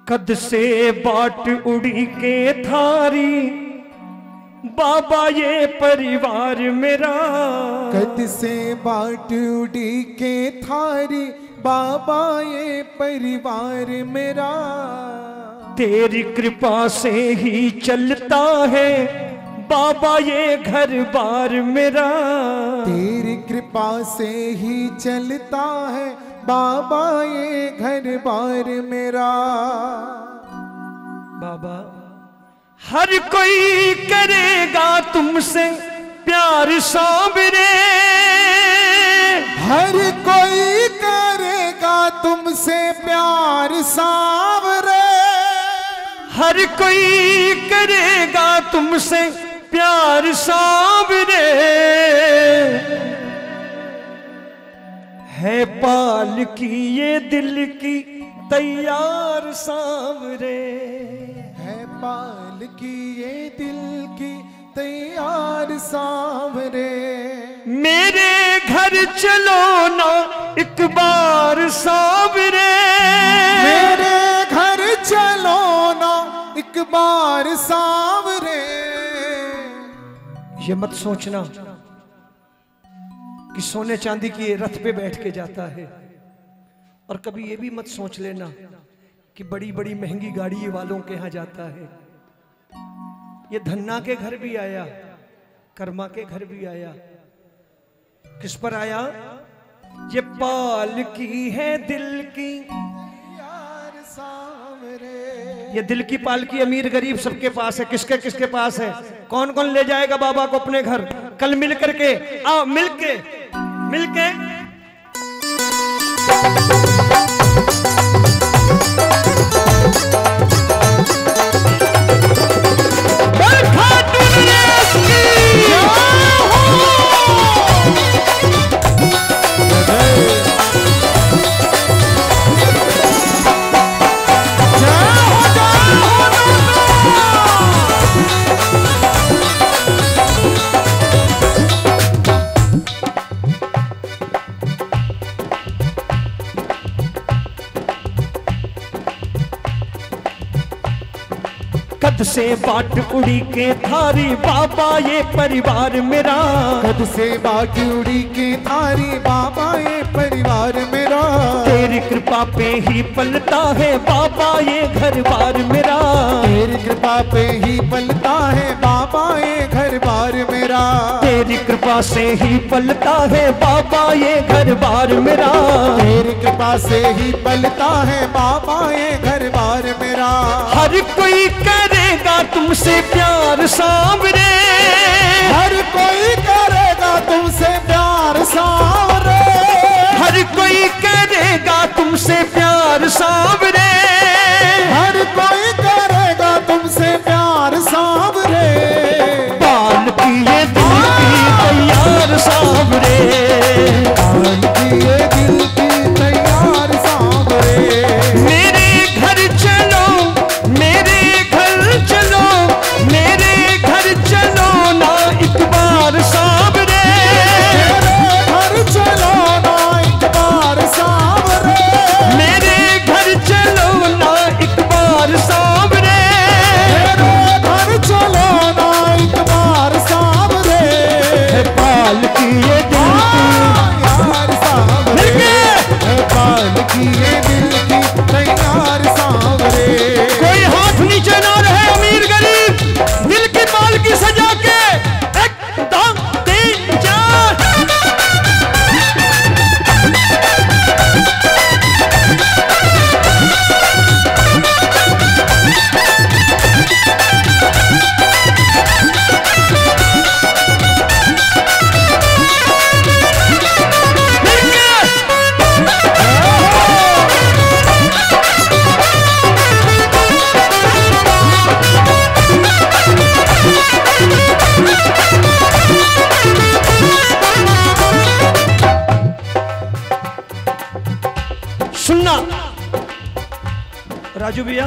कद से बाट उड़ी के थारी बाबा ये परिवार मेरा। कद से बाट उड़ी के थारी बाबा ये परिवार मेरा। तेरी कृपा से ही चलता है बाबा ये घर बार मेरा। तेरी कृपा से ही चलता है बाबा ये घर बार मेरा। बाबा हर कोई करेगा तुमसे प्यार सांवरे। हर कोई करेगा तुमसे प्यार सांवरे। हर कोई करेगा तुमसे प्यार सांवरे। है पाल की ये दिल की तैयार सांवरे। है पाल की ये दिल की तैयार सांवरे। मेरे घर चलो ना एक बार सांवरे। मेरे घर चलो ना एक बार सांवरे। ये मत सोचना कि सोने चांदी के रथ पे बैठ के जाता है, और कभी ये भी मत सोच लेना कि बड़ी बड़ी महंगी गाड़ी वालों के यहां जाता है। ये धन्ना के घर भी आया, कर्मा के घर भी आया। किस पर आया? ये पाल की है दिल की यार सांवरे। ये दिल की पाल की अमीर गरीब सबके पास है। किसके किसके पास है? कौन कौन ले जाएगा बाबा को अपने घर? कल मिल करके आओ, मिलके मिलके कद से बाट उड़ी के थारी बाबा ये परिवार मेरा। कद से बाट उड़ी के थारी बाबा ये परिवार मेरा। तेरी कृपा पे ही पलता है बाबा ये घर बार मेरा। तेरी कृपा पे ही पलता है बाबा ये घर बार मेरा। तेरी कृपा से ही पलता है बाबा ये घर बार मेरा। तेरी कृपा से ही पलता है बाबा ये घर बार मेरा। हर कोई करेगा तुमसे प्यार सांवरे। हर कोई करेगा तुमसे प्यार सांवरे। हर कोई करेगा तुमसे प्यार सांवरे। हर कोई करेगा तुमसे प्यार सांवरे। पाल की ये दिल की तैयार सांवरे। पाल की ये दिल की तैयार सांवरे। मेरे घर चलो, मेरे घर चलो, मेरे घर चलो ना एक बार सांवरे। मेरे घर चलो ना एक बार सांवरे। मेरे घर चलो ना एक बार सांवरे। मेरे घर चलो ना एक बार सांवरे। है पाल की ये दिल यार सांवरे। है पाल की ये दिल की तैयार सांवरे। कोई हाथ नीचे ना रहे, अमीर गरीब दिल की पाल की सजा के 1 2 3 4। सुनना राजू भैया,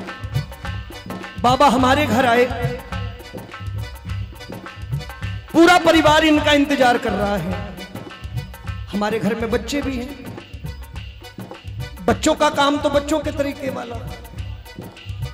बाबा हमारे घर आए, पूरा परिवार इनका इंतजार कर रहा है। हमारे घर में बच्चे भी हैं। बच्चों का काम तो बच्चों के तरीके वाला,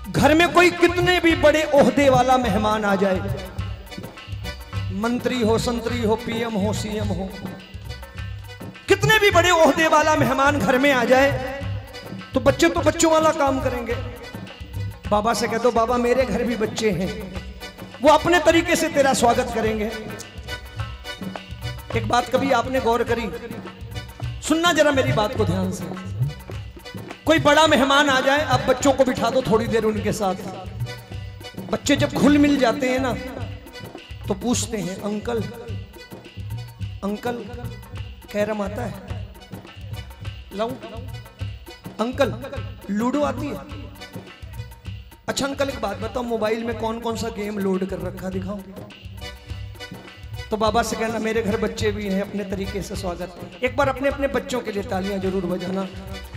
घर में कोई कितने भी बड़े ओहदे वाला मेहमान आ जाए, मंत्री हो, संतरी हो, पीएम हो, सीएम हो, कितने भी बड़े ओहदे वाला मेहमान घर में आ जाए तो बच्चे तो बच्चों वाला काम करेंगे। बाबा से कह दो बाबा मेरे घर भी बच्चे हैं, वो अपने तरीके से तेरा स्वागत करेंगे। एक बात कभी आपने गौर करी, सुनना जरा मेरी बात को ध्यान से। कोई बड़ा मेहमान आ जाए, आप बच्चों को बिठा दो थोड़ी देर उनके साथ। बच्चे जब घुल मिल जाते हैं ना तो पूछते हैं अंकल अंकल कैरम आता है, लाऊं? अंकल लूडो आती है? अच्छा अंकल एक बात बताओ, मोबाइल में कौन कौन सा गेम लोड कर रखा दिखाओ। तो बाबा से कहना मेरे घर बच्चे भी हैं, अपने तरीके से स्वागत। एक बार अपने अपने बच्चों के लिए तालियां जरूर बजाना,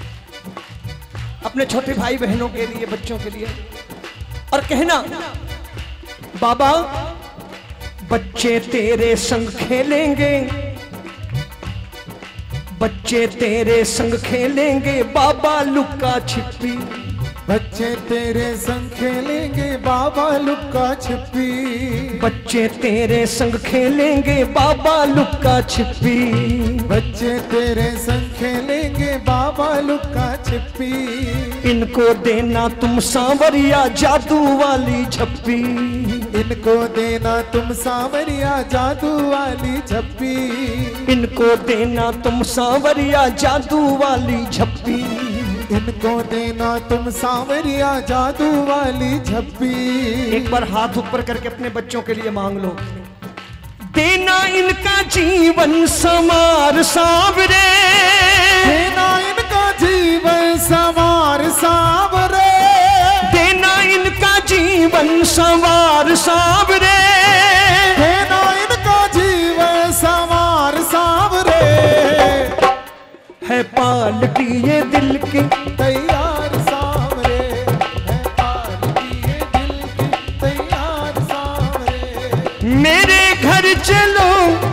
अपने छोटे भाई बहनों के लिए, बच्चों के लिए, और कहना बाबा बच्चे तेरे संग खेलेंगे, बच्चे तेरे संग खेलेंगे बाबा लुक्का छिपी। बच्चे तेरे संग खेलेंगे बाबा लुक्का छिपी। बच्चे तेरे संग खेलेंगे बाबा लुक्का छिपी। बच्चे तेरे संग खेलेंगे बाबा लुक्का छिपी। इनको देना तुम सांवरिया जादू वाली झप्पी। इनको देना तुम सांवरिया जादू वाली झप्पी। इनको देना तुम सांवरिया जादू वाली झप्पी। इनको देना तुम सांवरिया जादू वाली झप्पी। एक बार हाथ ऊपर करके अपने बच्चों के लिए मांग लो, देना इनका जीवन संवार सांवरे। देना इनका जीवन संवार सांवरे। देना इनका जीवन संवार सांवरे। देना इनका जीवन संवार सांवरे। है पालकी ये दिल की तैयार सांवरे। है पालकी ये दिल की तैयार सांवरे। मेरे घर चलो,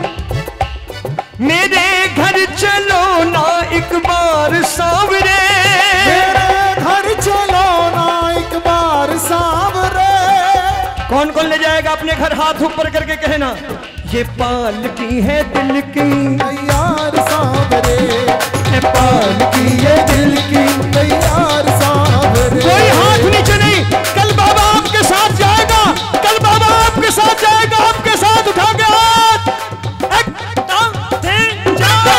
मेरे घर चलो ना एक बार सांवरे। मेरे घर चलो ना एक बार सांवरे। कौन कौन ले जाएगा अपने घर? हाथ ऊपर करके कहना, ये पालकी है दिल की तैयार सांवरे। है पालकी है दिल की तैयार सांवरे। कोई हाथ नीचे नहीं। कल बाबा आपके साथ जाएगा, कल बाबा आपके साथ जाएगा, आपके साथ उठा के हाथ। एक, दो, तीन, चार।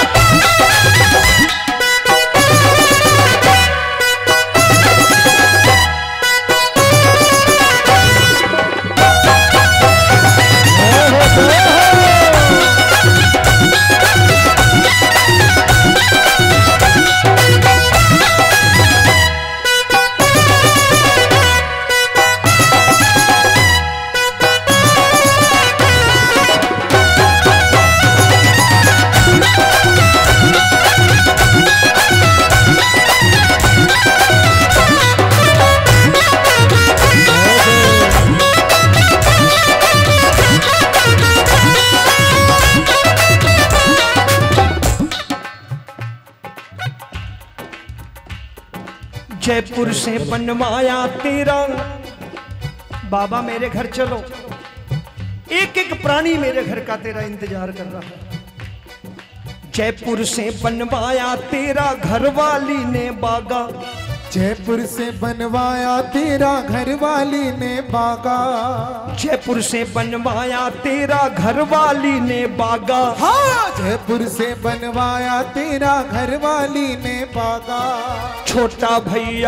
जयपुर से बनवाया तेरा बाबा मेरे घर चलो। एक एक प्राणी मेरे घर का तेरा इंतजार कर रहा है। जयपुर से बनवाया तेरा घर वाली ने बागा। जयपुर से बनवाया तेरा घर वाली ने बागा। जयपुर से बनवाया तेरा घर वाली ने बागा। हाँ जयपुर से बनवाया तेरा घर वाली ने बागा। छोटा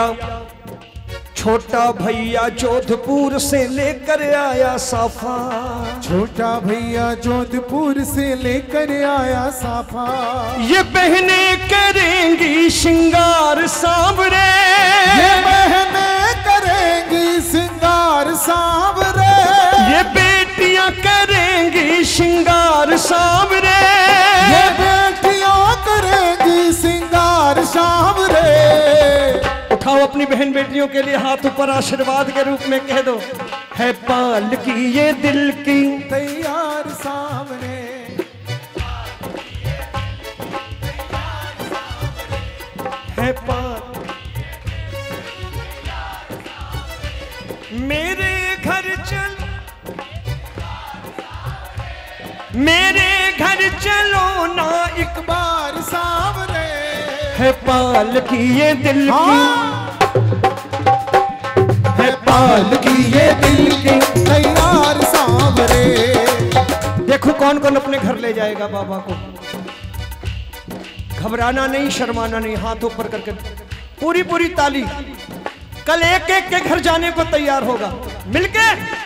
भैया जोधपुर से लेकर आया साफा। छोटा भैया जोधपुर से लेकर आया साफा। ये बहने करेंगी श्रृंगार सांवरे। ये बहनें करेंगी श्रृंगार सांवरे। ये बेटियां करेंगी श्रृंगार सांवरे। ये बेटियां करेंगी श्रृंगार सांवरे। उठाओ अपनी बहन बेटियों के लिए हाथ ऊपर, आशीर्वाद के रूप में कह दो, है पालकी ये दिल की तैयार सांवरे। है पाल मेरे घर चल, मेरे घर चलो ना एक बार सावरे, है पाल की ये दिल की, है पाल की ये दिल की तैयार सावरे। देखो कौन कौन अपने घर ले जाएगा बाबा को। घबराना नहीं, शर्माना नहीं, हाथ ऊपर करके पूरी पूरी ताली। कल एक एक के घर जाने को तैयार होगा मिलके।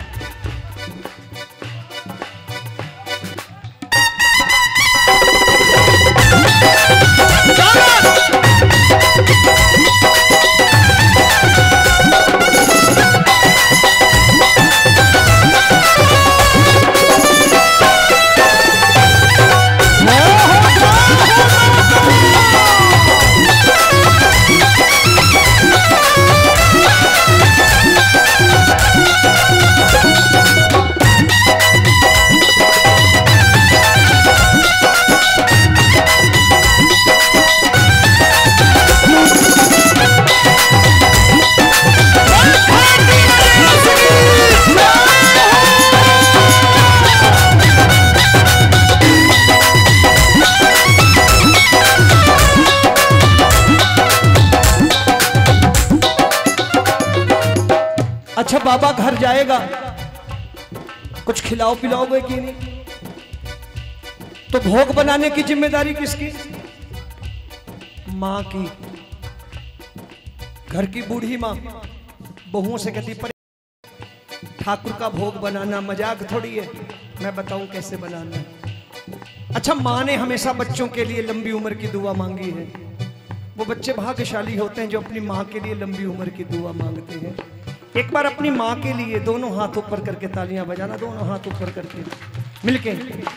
अच्छा बाबा घर जाएगा, कुछ खिलाओ पिलाओगे कि नहीं? तो भोग बनाने की जिम्मेदारी किसकी? मां की। घर की बूढ़ी मां बहुओं से कहती पर ठाकुर का भोग बनाना मजाक थोड़ी है, मैं बताऊं कैसे बनाना है। अच्छा मां ने हमेशा बच्चों के लिए लंबी उम्र की दुआ मांगी है। वो बच्चे भाग्यशाली होते हैं जो अपनी मां के लिए लंबी उम्र की दुआ मांगते हैं। एक बार अपनी माँ के लिए दोनों हाथ ऊपर करके तालियां बजाना, दोनों हाथ ऊपर करके मिलके।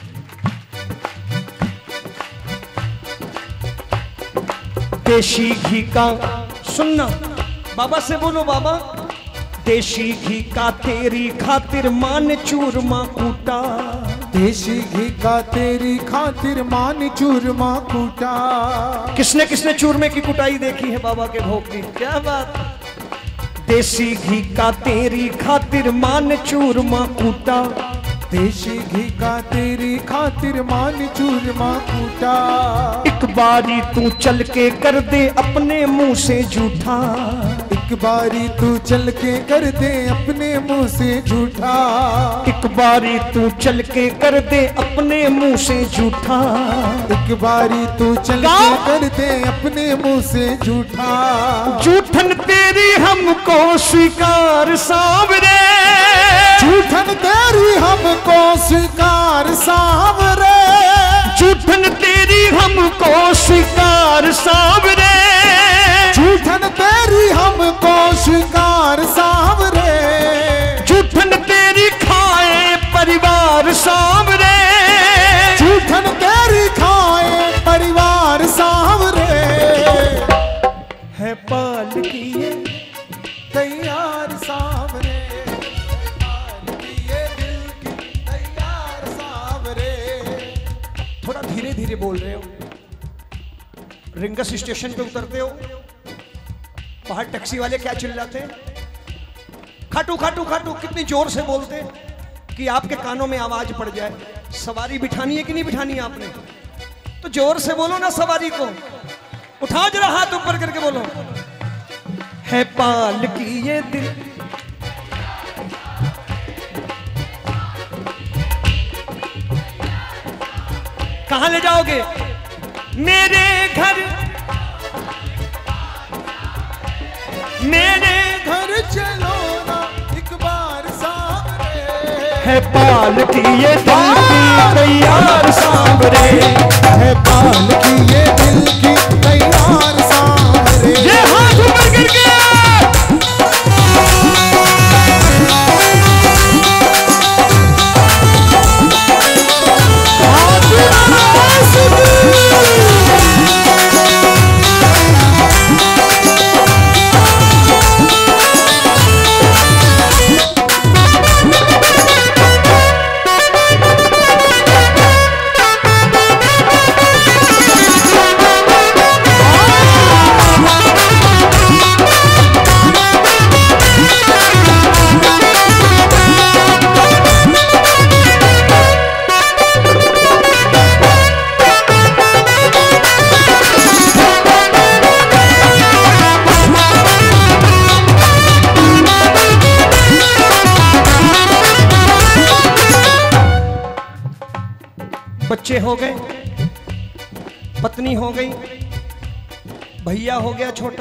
देशी घी का सुनना, बाबा से बोलो बाबा। देशी घी का तेरी खातिर मान चूरमा कूटा, देशी घी का तेरी खातिर मान चूरमा कूटा। किसने किसने चूरमे की कुटाई देखी है बाबा के भोग की? क्या बात। देसी घी का तेरी खातिर मान चूरमा कूटा, देशी घी का तेरी खातिर मान चूरमा कूटा। एक बारी तू चल के कर दे अपने मुंह से झूठा, एक बारी तू चल के कर दे अपने मुंह से झूठा। एक बारी तू चल के कर दे अपने मुंह से झूठा, एक बारी तू चल के कर दे अपने मुंह से झूठा। झूठन तेरी हमको स्वीकार सावरे, झूठन तेरी हमको स्वीकार सावरे, झूठन तेरी हमको स्वीकार सावरे, झूठन तेरी हमको स्वीकार सावरे। झूठन तेरी खाए परिवार सावरे, झूठन तेरी खाए परिवार सावरे। है पाल की ये तैयार सावरे, पाल की ये दिल की तैयार सावरे। थोड़ा धीरे धीरे बोल रहे हो। रिंगस स्टेशन पे उतरते हो, बाहर टैक्सी वाले क्या चिल्लाते हैं? खाटू खाटू खाटू, कितनी जोर से बोलते हैं कि आपके कानों में आवाज पड़ जाए। सवारी बिठानी है कि नहीं बिठानी है आपने? तो जोर से बोलो ना सवारी को। उठाओ जरा हाथ ऊपर करके बोलो। है पाल की ये दिल, कहां ले जाओगे? मेरे घर, मेरे घर चलो ना एक बार सावरे। है पाल की ये दिल की तैयार सावरे, है पाल की ये दिल की तैयार सावरे। ये हाथ ऊपर करके बच्चे हो गए, पत्नी हो गई, भैया हो गया छोटा,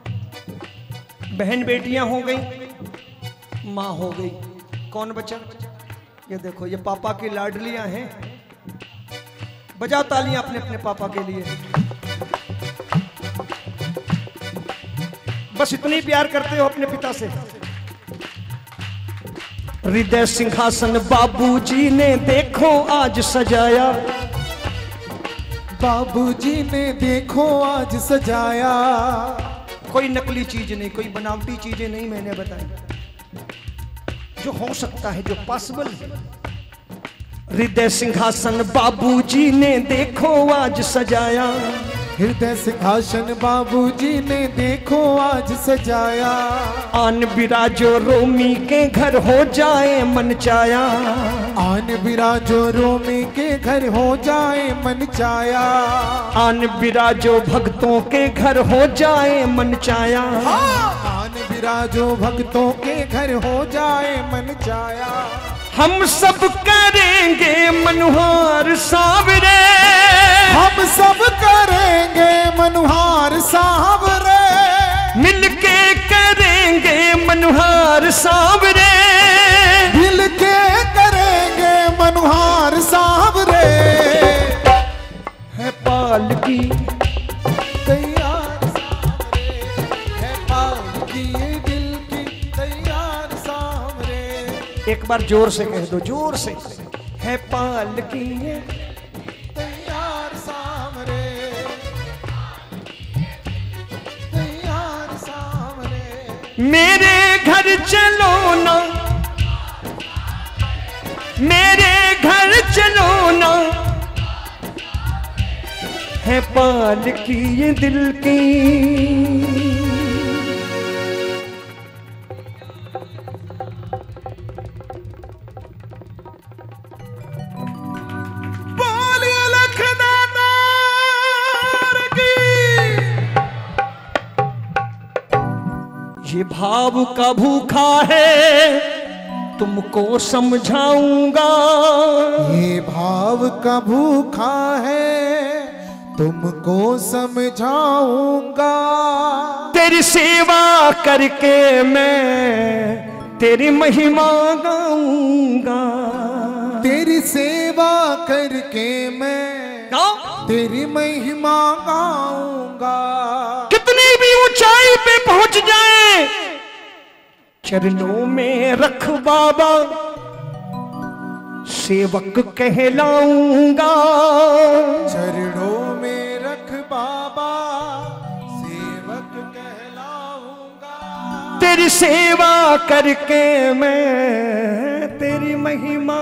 बहन बेटियां हो गई, माँ हो गई, कौन बचा? ये देखो, ये पापा की लाडलियां हैं। बजाओ तालियां अपने अपने पापा के लिए। बस इतनी प्यार करते हो अपने पिता से। हृदय सिंहासन बाबूजी ने देखो आज सजाया, बाबूजी ने देखो आज सजाया। कोई नकली चीज नहीं, कोई बनावटी चीजें नहीं मैंने बताई, जो हो सकता है, जो पॉसिबल है। हृदय सिंहासन बाबूजी ने देखो आज सजाया, हृदय सिंहासन बाबूजी ने देखो आज सजाया। आन बिराजो रोमी के घर हो जाए मन चाया, आन बिराजो रोमी के घर हो जाए मन चाया। आन बिराजो भक्तों के घर हो जाए मन चाया, आन बिराजो भक्तों के घर हो जाए मन चाया। हम सब करेंगे मनुहार सावरे, हम सब करेंगे मनुहार सावरे, मिलके करेंगे मनुहार सावरे, मिलके करेंगे मनुहार सावरे। है पालकी तैयार सावरे, है पालकी दिल की तैयार सावरे। एक बार जोर से कह दो, जोर से। है पालकी तैयार सावरे, तैयार सावरे। मेरे घर चलो ना, मेरे घर चलो ना, है पालकी ये दिल की। ये भाव का भूखा है तुमको समझाऊंगा, ये भाव का भूखा है तुमको समझाऊंगा। तेरी सेवा करके मैं तेरी महिमा गाऊंगा, तेरी सेवा करके मैं तेरी महिमा गाऊंगा। कितनी भी ऊंचाई पे पहुंच जाए, चरणों में रख बाबा सेवक कहलाऊंगा। चरणों में रख बाबा सेवक कहलाऊंगा। तेरी सेवा करके मैं तेरी महिमा।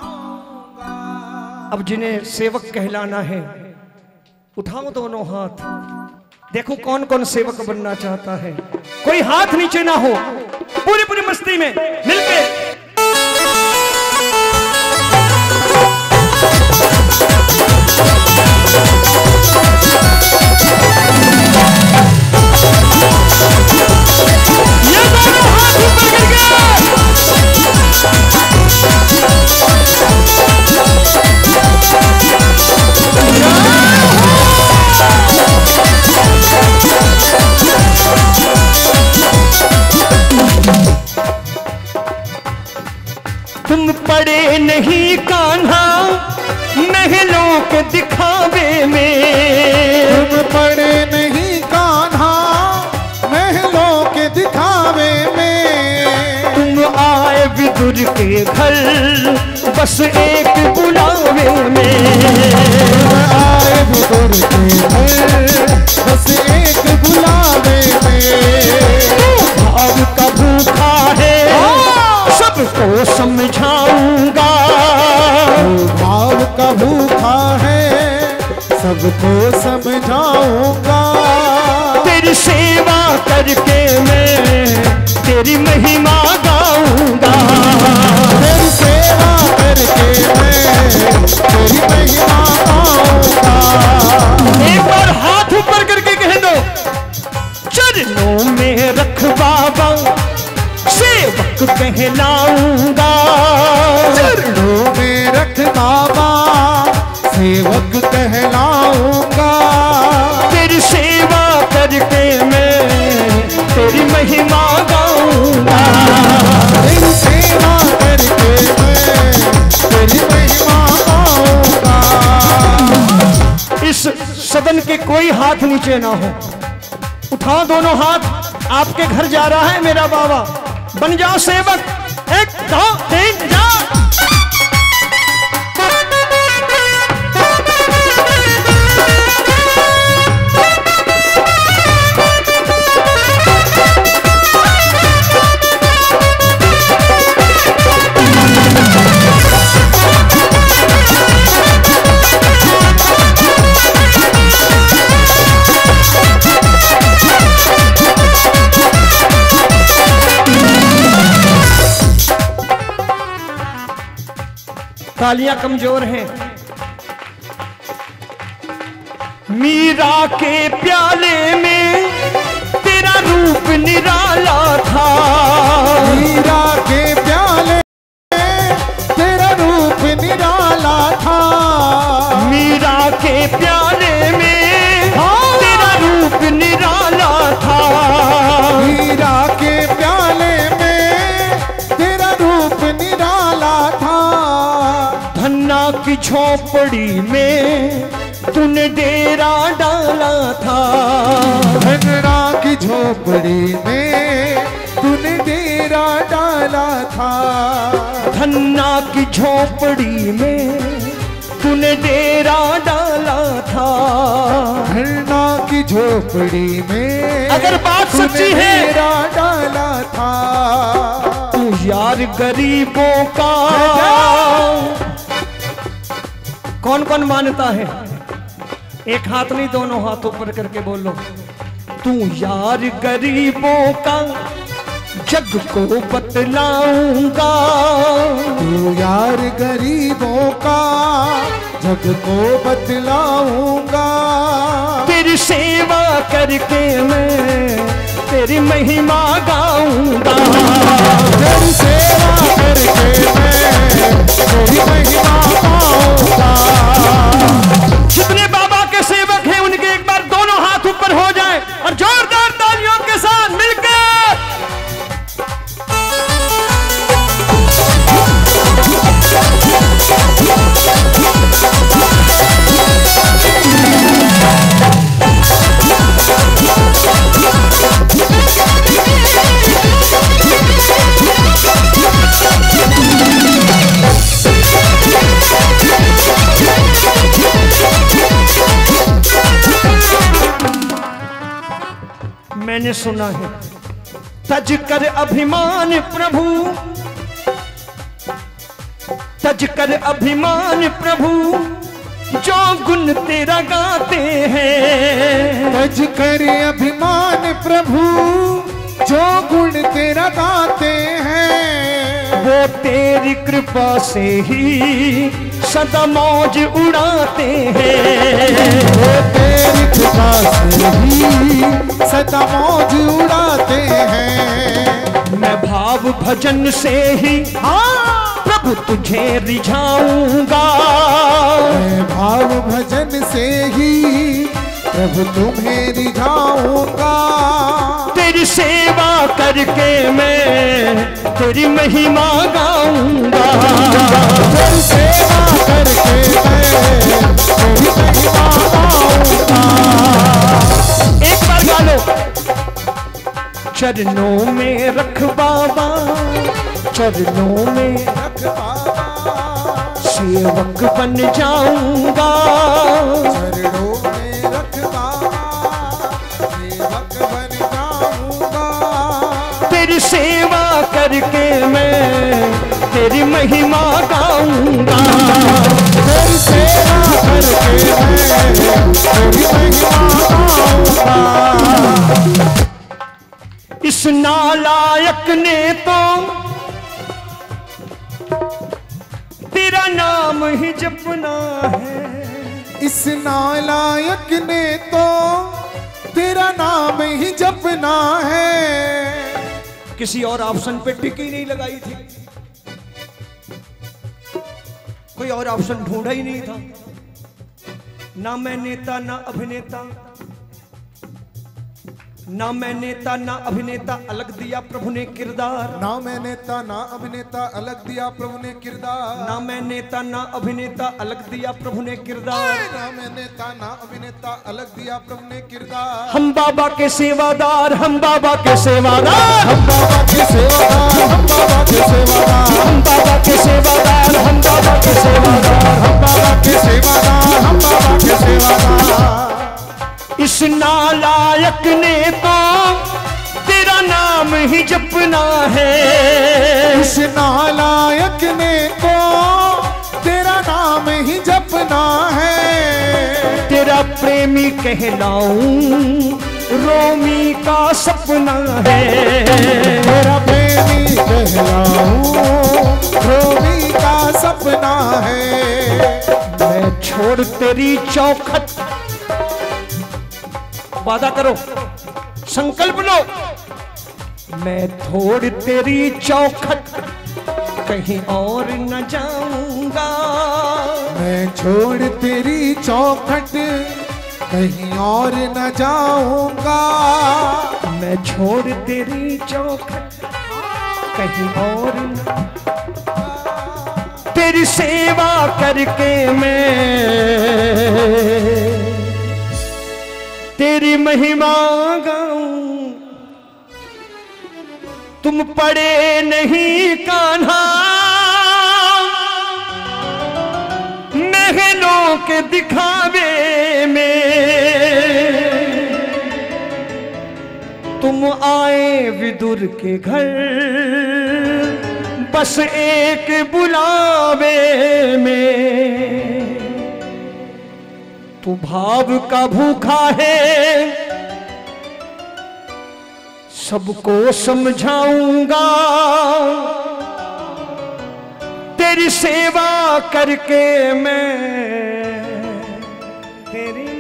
अब जिन्हें सेवक कहलाना है उठाओ दोनों हाथ, देखो कौन कौन सेवक बनना चाहता है। कोई हाथ नीचे ना हो, पूरी पूरी मस्ती में मिलके। ये दोनों हाथ ऊपर करके तुम पड़े नहीं कान्हा महलों के दिखावे में, तुम पड़े नहीं कान्हा महलों के दिखावे में। तुम आए विदुर के घर बस एक बुलावे में, आए विदुर के घर बस एक बुलावे में। भाव का भूखा है सबको समझाऊंगा, भाव का भूखा है सबको समझाऊंगा। तेरी सेवा करके मैं तेरी महिमा गाऊंगा, तेरी सेवा करके मैं तेरी महिमा गाऊंगा। एक बार हाथ ऊपर करके कह दो, चरणों में रख बाबा सेवक कहलाऊंगा। चरणों में रख बाबा सेवक कहलाऊंगा। तेरी सेवा करके मैं तेरी महिमा गाऊंगा। तेरी सेवा करके मैं तेरी महिमा गाऊंगा। इस सदन के कोई हाथ नीचे ना हो, उठाओ दोनों हाथ। आपके घर जा रहा है मेरा बाबा, बन जाओ सेवक। 1 2 3 जा। तालियां कमजोर हैं। मीरा के प्याले में तेरा रूप निराला था। मीरा के प्याले में तेरा रूप निराला था। मीरा के प्याले में तेरा रूप निराला था। मीरा के प्याले में तेरा रूप निराला था। धन्ना की झोपड़ी में तूने डेरा डाला था। धन्ना की झोपड़ी में तूने डेरा डाला था। धन्ना की झोपड़ी में तूने डेरा डाला था। धन्ना की झोपड़ी में अगर बात सच्ची है डेरा डाला था। तू यार गरीबों का कौन कौन मानता है? एक हाथ नहीं, दोनों हाथ ऊपर करके बोलो। तू यार गरीबों का जग को बतलाऊंगा। तू यार गरीबों का जग को बतलाऊंगा। तेरी सेवा करके मैं तेरी महिमा गाऊंगा। तेरी सेवा करके मैं तेरी महिमा गाऊंगा। जितने बाबा के सेवक हैं उनके एक बार दोनों हाथ ऊपर हो जाएं और जोरदार तालियों के साथ मिलकर मैंने सुना है तज कर अभिमान प्रभु, तज कर अभिमान प्रभु जो गुण तेरा गाते हैं। तज कर अभिमान प्रभु जो गुण तेरा गाते हैं। वो तेरी कृपा से ही सदा मौज उड़ाते हैं। वो तेरी कृपा से ही सदा मौज उड़ाते हैं। मैं भाव भजन से ही प्रभु तुझे रिझाऊंगा। मैं भाव भजन से ही प्रभु तुम्हें रिझाऊंगा। तेरी सेवा करके मैं तेरी महिमा गाऊंगा। तेरी सेवा करके मैं तेरी महिमा गाऊंगा। एक बार गा लो। चरणों में रख बाबा, चरणों में रख बाबा, सेवक बन जाऊंगा। चरणों में रख बाबा, सेवक बन जाऊंगा। तेरी सेवा करके मैं तेरी महिमा गाऊंगा। तेरी सेवा करके मैं तेरी महिमा गाऊंगा। इस नालायक ने तो तेरा नाम ही जपना है। इस नालायक ने तो तेरा नाम ही जपना है। किसी और ऑप्शन पे टिकी नहीं लगाई थी, कोई और ऑप्शन ढूंढा ही नहीं था। ना मैं नेता ना अभिनेता, ना मैं नेता ना अभिनेता, अलग दिया प्रभु ने किरदार। ना मैं नेता ना अभिनेता, अलग दिया प्रभु ने किरदार। ना मैं नेता ना अभिनेता, अलग दिया प्रभु ने किरदार। ना मैं नेता ना अभिनेता, अलग दिया प्रभु ने किरदार। हम बाबा के सेवादार, हम बाबा के सेवादार, हम बाबा के सेवादार, हम बाबा के सेवादार, हम बाबा के सेवादार, हम बाबा के सेवादार, हम बाबा के सेवादार, हम बाबा के सेवादार। इस नालायक ने तो तेरा नाम ही जपना है। इस नालायक ने तो तेरा नाम ही जपना है। तेरा प्रेमी कहलाऊं रोमी का सपना है। तेरा प्रेमी कहलाऊं रोमी का सपना है। मैं छोड़ तेरी चौखट, वादा करो, संकल्प लो, मैं छोड़ तेरी चौखट कहीं और न जाऊंगा। मैं छोड़ तेरी चौखट कहीं और न जाऊंगा। मैं छोड़ तेरी चौखट कहीं और न, तेरी सेवा करके मैं तेरी महिमा गाऊं। तुम पड़े नहीं कान्हा महलों के दिखावे में, तुम आए विदुर के घर बस एक बुलावे में। तू भाव का भूखा है, सबको समझाऊंगा। तेरी सेवा करके मैं तेरी